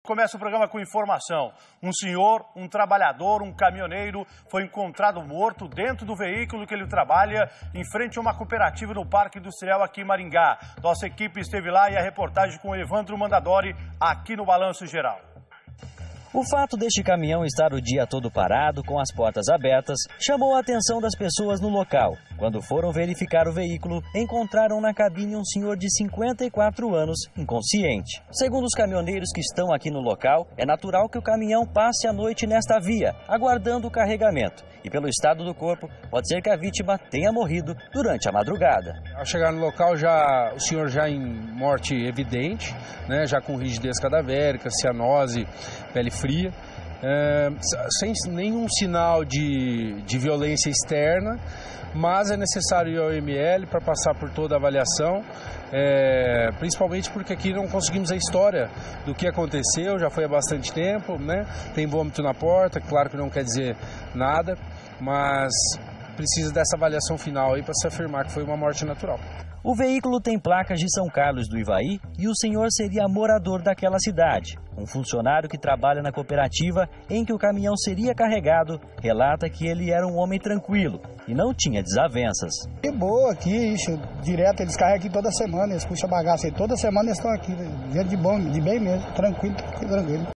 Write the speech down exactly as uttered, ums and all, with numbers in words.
Começa o programa com informação. Um senhor, um trabalhador, um caminhoneiro foi encontrado morto dentro do veículo que ele trabalha em frente a uma cooperativa no Parque Industrial aqui em Maringá. Nossa equipe esteve lá e a reportagem com o Evandro Mandadori aqui no Balanço Geral. O fato deste caminhão estar o dia todo parado, com as portas abertas, chamou a atenção das pessoas no local. Quando foram verificar o veículo, encontraram na cabine um senhor de cinquenta e quatro anos, inconsciente. Segundo os caminhoneiros que estão aqui no local, é natural que o caminhão passe a noite nesta via, aguardando o carregamento. E pelo estado do corpo, pode ser que a vítima tenha morrido durante a madrugada. Ao chegar no local, já, o senhor já em morte evidente, né, já com rigidez cadavérica, cianose, pele fria, é, sem nenhum sinal de, de violência externa, mas é necessário ir ao M L para passar por toda a avaliação, é, principalmente porque aqui não conseguimos a história do que aconteceu, já foi há bastante tempo, né? Tem vômito na porta, claro que não quer dizer nada, mas precisa dessa avaliação final aí para se afirmar que foi uma morte natural. O veículo tem placas de São Carlos do Ivaí e o senhor seria morador daquela cidade. Um funcionário que trabalha na cooperativa em que o caminhão seria carregado relata que ele era um homem tranquilo e não tinha desavenças. É boa aqui, isso, direto, eles carregam aqui toda semana, eles puxam bagaça aí, toda semana eles estão aqui, gente de bom, de bem mesmo, tranquilo, tranquilo.